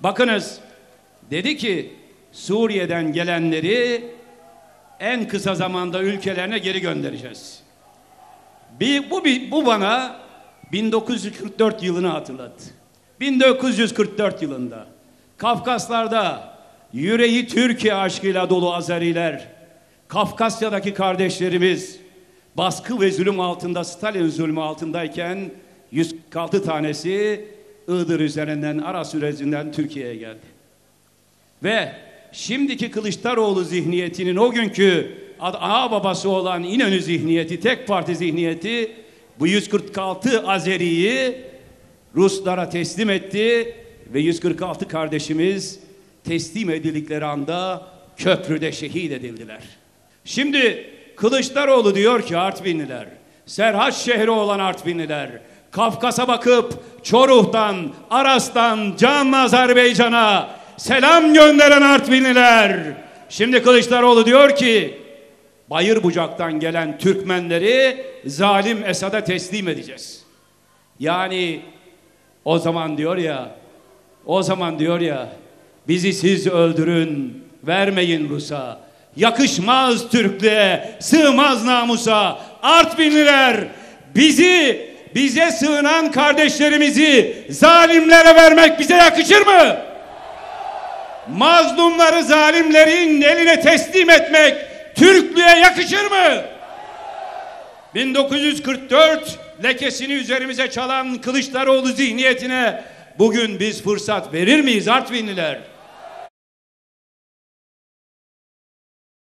Bakınız, dedi ki Suriye'den gelenleri en kısa zamanda ülkelerine geri göndereceğiz. Bu bana 1944 yılını hatırlattı. 1944 yılında Kafkaslar'da yüreği Türkiye aşkıyla dolu Azeriler, Kafkasya'daki kardeşlerimiz baskı ve zulüm altında, Stalin zulmü altındayken 146 tanesi Iğdır üzerinden, Aras üzerinden Türkiye'ye geldi. Ve şimdiki Kılıçdaroğlu zihniyetinin o günkü ağa babası olan İnönü zihniyeti, tek parti zihniyeti bu 146 Azeri'yi Ruslara teslim etti ve 146 kardeşimiz teslim edildikleri anda köprüde şehit edildiler. Şimdi Kılıçdaroğlu diyor ki Artvinliler, Serhat şehri olan Artvinliler, Kafkas'a bakıp Çoruh'tan, Aras'tan, canlı Azerbaycan'a selam gönderen Artvinliler. Şimdi Kılıçdaroğlu diyor ki Bayırbucak'tan gelen Türkmenleri zalim Esad'a teslim edeceğiz. Yani o zaman diyor ya bizi siz öldürün, vermeyin Rus'a. Yakışmaz Türklüğe, sığmaz namusa. Artvinliler bize sığınan kardeşlerimizi zalimlere vermek bize yakışır mı? Mazlumları zalimlerin eline teslim etmek Türklüğe yakışır mı? 1944 lekesini üzerimize çalan Kılıçdaroğlu zihniyetine bugün biz fırsat verir miyiz Artvinliler?